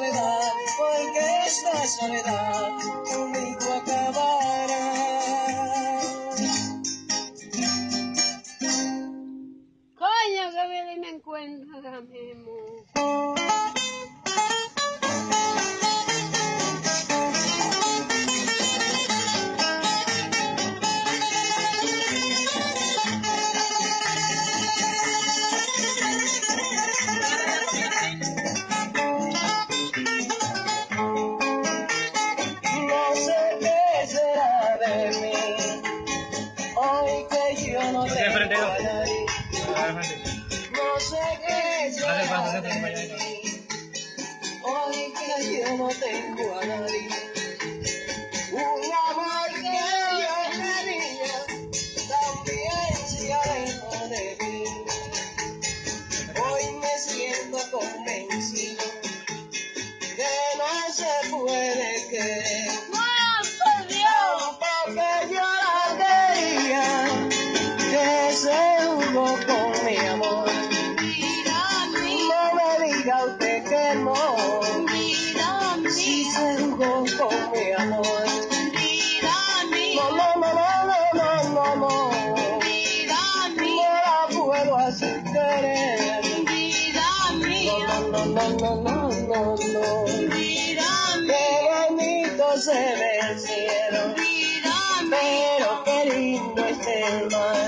soledad, porque esta soledad conmigo acabará. Coño, que viene y me encuentra ahora mismo. No sé qué será de mí, hoy que yo no tengo a nadie. No sé qué será de mí, hoy que yo no tengo a nadie. Un amor que yo tenía, también se alejó de mí. Hoy me siento convencido que no se puede querer. Porque yo la quería, que se jugó con mi amor. No me diga usted que no, si se jugó con mi amor. No, no, no, no, no, no, no, no la puedo hacer querer. No, no, no, no, no, no. Qué bonito se ve el cielo, pero qué lindo es el mar.